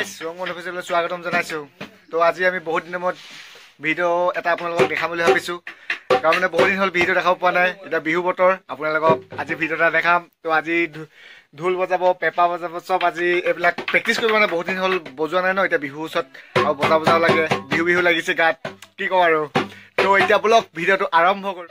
Guys ৰংমন অফিচিয়েললৈ স্বাগতম জনাইছো। তো আজি আমি বহুত দিনৰ মূৰত ভিডিঅ' এটা আপোনালোকক দেখাম বুলি ভাবিছো, কাৰণ মানে বহুত দিন হ'ল ভিডিঅ' দেখাব পোৱা নাই। এতিয়া বিহু বতৰ, আপোনালোকক আজি ভিডিঅ' এটা দেখাম। তো আজি ঢোল বজাব, পেঁপা বজাব, চব আজি এইবিলাক প্ৰেক্টিচ কৰিব, মানে বহুত দিন হ'ল বজোৱা নাই ন। এতিয়া বিহু ওচৰত আৰু বজাব লাগে, বিহু বিহু লাগিছে গাত, কি কওঁ আৰু। তো এতিয়া বলক ভিডিঅ'টো আৰম্ভ কৰোঁ।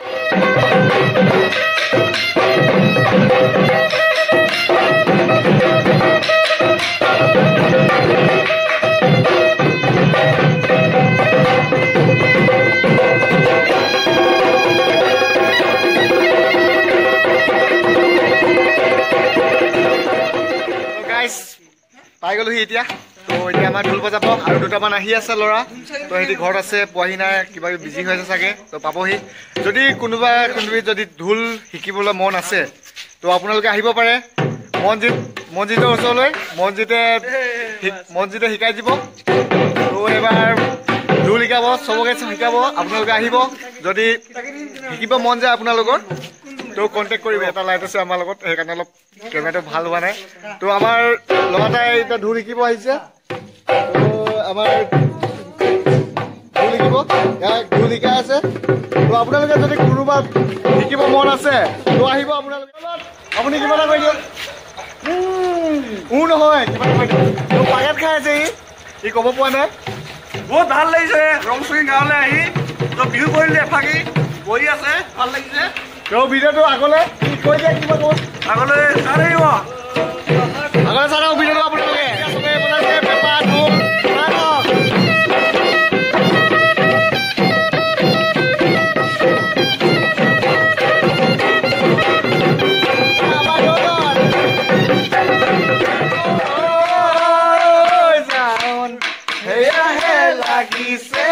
পাই গ'লোহি এতিয়া। তো এতিয়া আমাৰ ঢোল বজাব আৰু দুটামান আহি আছে ল'ৰা। তো সিহঁতি ঘৰত আছে, পোৱাহি নাই, কিবা বিজি হৈ আছে চাগে। তো পাবহি। যদি কোনোবা যদি ঢোল শিকিবলৈ মন আছে, তো আপোনালোকে আহিব পাৰে মনজিতৰ ওচৰলৈ। মনজিতে শিকাই দিব। তো এইবাৰ ঢোল শিকাব, চবকে শিকাব। আপোনালোকে আহিব, যদি শিকিব মন যায় আপোনালোকৰ, তো কণ্টেক্ট কৰিব। এটা লাইট আছে আমাৰ লগত, সেইকাৰণে অলপ কেমেৰাটো ভাল হোৱা নাই। তো আমাৰ ল'ৰাটাই এতিয়া ঢোল শিকিব আহিছে। তো আমাৰ ঢোল শিকিব, ঢোল শিকাই আছে। তো আপোনালোকে যদি কোনোবা শিকিব মন আছে, তো আহিব আপোনালোকে। আপুনি কিবা এটা কৰি দিয়ক। নহয়, কিবা এটা কৰি দিয়ক। তো পাকেট খাই আছে ই ক'ব পোৱা নাই। বহুত ভাল লাগিছে ৰংচুঙি গাঁৱলৈ আহি। তো বিহু কৰিলে এফাকি কৰি আছে, ভাল লাগিছে। তো ভিডিঅ'টো আগলৈ কৈ দিয়ে, কিবা ক'ব আগলৈ চাই আহিব। আগলৈ চাই থাকক ভিডিঅ'টো আপোনালোকে। চবেই বনাইছে পেঁপা, ঢোল, লাগিছে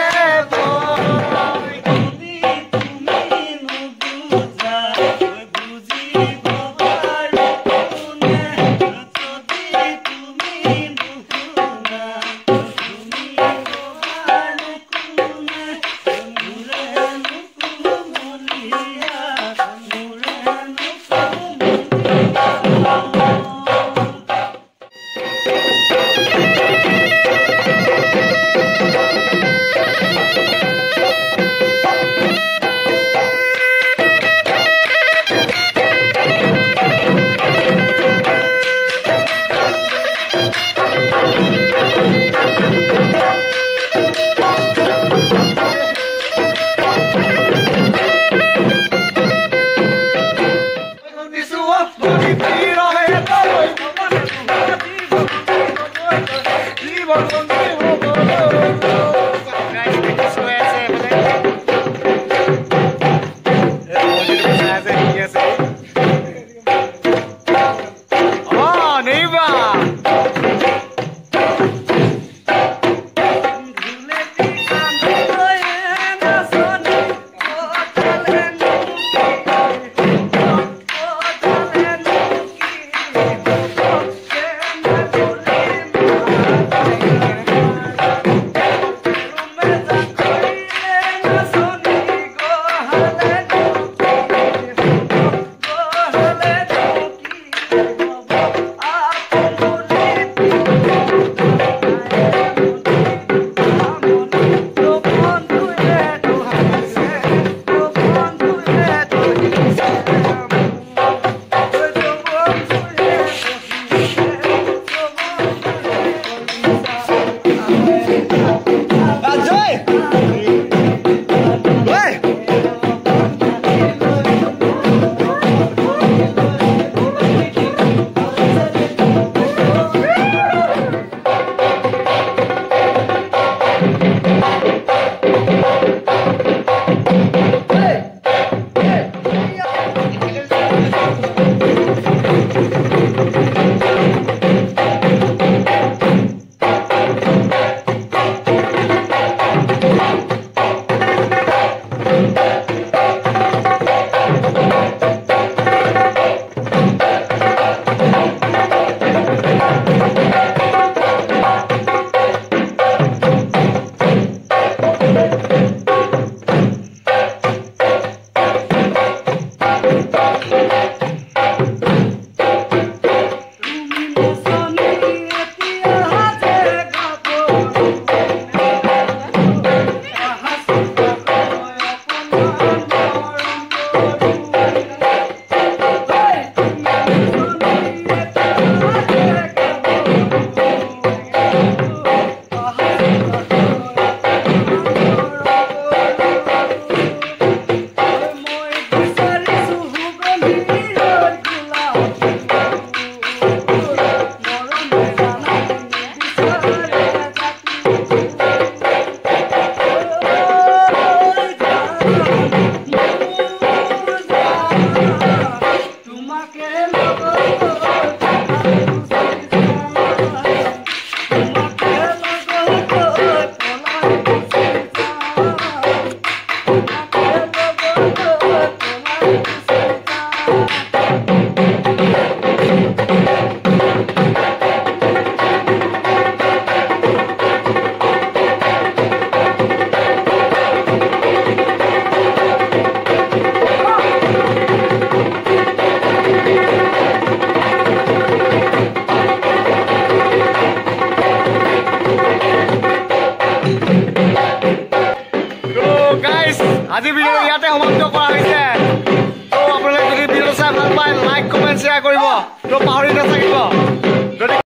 আজি ভিডিঅ ইয়াতে সমাপ্ত কৰা হৈছে তো আপোনালোকে যদি ভিডিঅ চাই ভাল পায় লাইক কমেণ্ট শ্বেয়াৰ কৰিব তো পাহৰি নাথাকিব